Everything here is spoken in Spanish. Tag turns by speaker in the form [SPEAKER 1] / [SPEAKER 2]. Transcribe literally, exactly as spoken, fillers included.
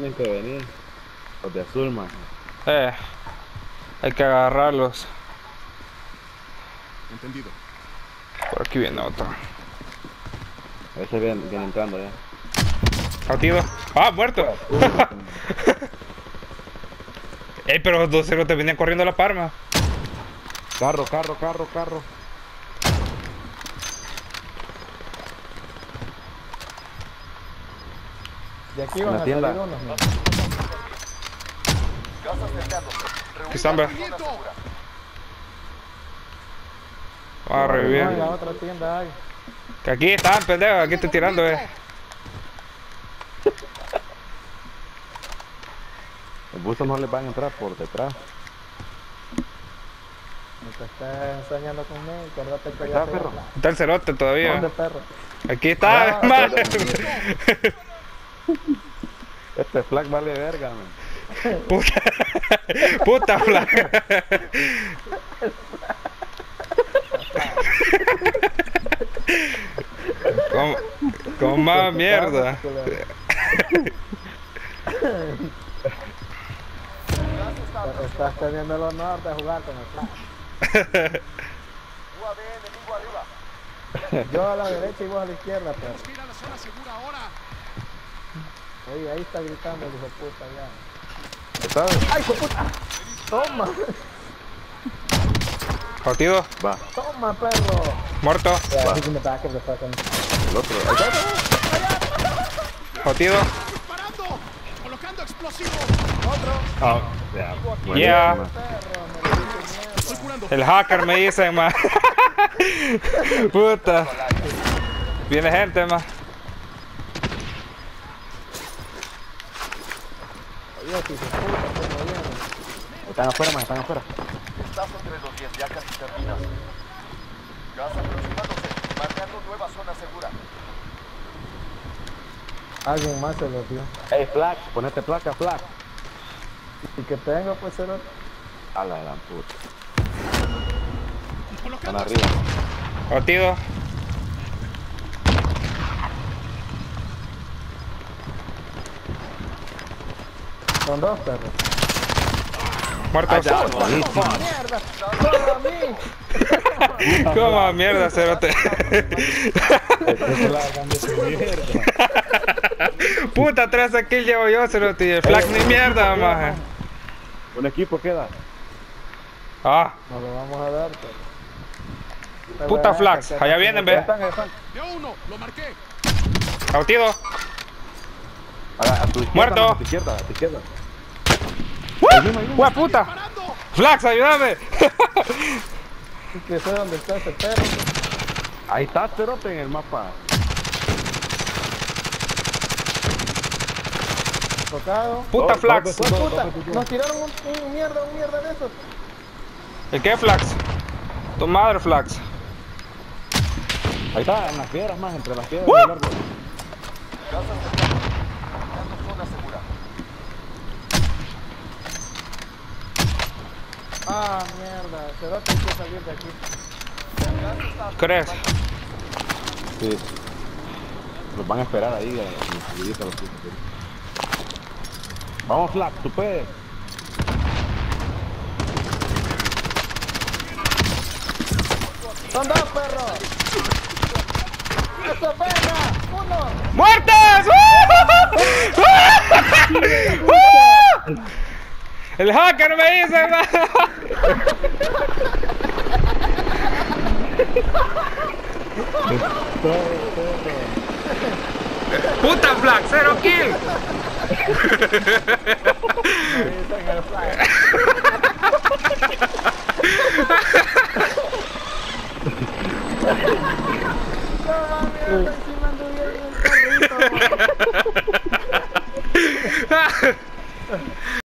[SPEAKER 1] Tienen que venir. Los de azul, man.
[SPEAKER 2] Eh, hay que agarrarlos.
[SPEAKER 3] Entendido.
[SPEAKER 2] Por aquí viene otro.
[SPEAKER 1] Ese viene, viene entrando ya.
[SPEAKER 2] Partido. Ah, muerto. Ey, pero los dos ceros te venían corriendo a la parma.
[SPEAKER 1] Carro, carro, carro, carro.
[SPEAKER 4] De aquí
[SPEAKER 1] En
[SPEAKER 4] van
[SPEAKER 1] la
[SPEAKER 4] a
[SPEAKER 1] tienda.
[SPEAKER 4] salir unos, ¿no?
[SPEAKER 2] Aquí están, ve. Vamos a
[SPEAKER 4] No, en la
[SPEAKER 2] revivir.
[SPEAKER 4] otra tienda hay.
[SPEAKER 2] Que aquí están, pendejo. Aquí estoy tirando, eh.
[SPEAKER 1] Los buzos no les van a entrar por detrás.
[SPEAKER 4] No te estés enseñando conmigo, acuérdate que
[SPEAKER 1] Ahí
[SPEAKER 4] ya
[SPEAKER 1] está,
[SPEAKER 4] te
[SPEAKER 1] perro.
[SPEAKER 2] Está el cerote todavía.
[SPEAKER 4] ¿Dónde, perro?
[SPEAKER 2] Aquí está,
[SPEAKER 4] Ah,
[SPEAKER 2] man.
[SPEAKER 1] Este flag vale verga, man.
[SPEAKER 2] Puta. Puta flaca. Con, con más mierda.
[SPEAKER 4] Estás teniendo el honor de jugar con el flash. Yo a la derecha y vos a la izquierda, perro.
[SPEAKER 3] Ir a la zona segura ahora.
[SPEAKER 4] Oye, ahí está gritando el hijo de puta ya.
[SPEAKER 1] ¿Sabes?
[SPEAKER 4] ¡Ay, hijo de puta! ¡Toma!
[SPEAKER 2] Partido.
[SPEAKER 1] Va,
[SPEAKER 4] ¡Toma, perro!
[SPEAKER 2] Muerto.
[SPEAKER 4] Yeah, he's in the back of the fucking...
[SPEAKER 1] el otro. Ahí está.
[SPEAKER 2] Partido.
[SPEAKER 3] ¡Disparando! ¡Colocando explosivo!
[SPEAKER 1] Ah, ya.
[SPEAKER 2] Yeah.
[SPEAKER 1] Buenísima.
[SPEAKER 4] Perro, me lo dice mierda.
[SPEAKER 3] Estoy curando.
[SPEAKER 2] El hacker me dice, man. Puta. Viene gente, man.
[SPEAKER 4] Oye, si se puta, perro, viene.
[SPEAKER 1] Están afuera, man, están afuera.
[SPEAKER 5] Estás entre los diez, ya casi terminas. Gas aproximándose, marcando nueva zona segura.
[SPEAKER 4] Alguien más se lo dio.
[SPEAKER 1] Ey, flag, ponete placa, flag.
[SPEAKER 4] Y que tenga, pues, se lo...
[SPEAKER 1] A la gran puta. Están
[SPEAKER 3] Colocando
[SPEAKER 1] arriba.
[SPEAKER 2] Partido.
[SPEAKER 4] Son dos perros.
[SPEAKER 2] Muerto.
[SPEAKER 1] Buenísimo.
[SPEAKER 4] ¡Mierda! ¡Toma a mí!
[SPEAKER 2] Como mierda, cerote.
[SPEAKER 1] Este flag anda su mierda.
[SPEAKER 2] Puta, tres kills llevo yo, cerote. Y el flag ni mierda, maje.
[SPEAKER 1] Un equipo queda.
[SPEAKER 2] Ah,
[SPEAKER 4] No lo vamos a dar, pero...
[SPEAKER 2] puta flags. Allá vienen, ve.
[SPEAKER 1] Están, están.
[SPEAKER 3] de uno, lo marqué.
[SPEAKER 2] Partido.
[SPEAKER 1] A, la- a tu izquierda,
[SPEAKER 2] Muerto.
[SPEAKER 1] man, a tu izquierda, a tu izquierda.
[SPEAKER 2] ¡Hua puta!
[SPEAKER 3] ¡Disparando!
[SPEAKER 2] Flags, ayúdame.
[SPEAKER 4] Que sé dónde está ese perro.
[SPEAKER 1] Ahí está cerote en el mapa.
[SPEAKER 4] Tocado.
[SPEAKER 2] Puta
[SPEAKER 1] Dos,
[SPEAKER 2] flags.
[SPEAKER 1] dos,
[SPEAKER 4] ¡Pues
[SPEAKER 1] dos,
[SPEAKER 4] puta!
[SPEAKER 1] dos, dos, dos.
[SPEAKER 4] Nos tiraron un, un mierda, un mierda de esos.
[SPEAKER 2] ¿El qué flags? Tu madre flags.
[SPEAKER 1] Ahí está, en las piedras más, entre las piedras
[SPEAKER 2] ¡Uh!
[SPEAKER 1] del árbol.
[SPEAKER 5] Gas acercando, marcando zona segura.
[SPEAKER 4] Ah, mierda. Cerote, hay que salir de aquí.
[SPEAKER 2] ¿Crees?
[SPEAKER 1] Sí. Los van a esperar ahí. eh, en la salidita, los tipos, sí. Vamos, flag, tú puedes.
[SPEAKER 4] ¡Son dos perros! ¡Eso, perra! ¡Uno!
[SPEAKER 2] ¡Muertos! ¡Uh! El hacker me dice, man. Puta flag, cero kill.
[SPEAKER 4] Ahí está en el flag. No, mami, encima anduve ahí en el carrito.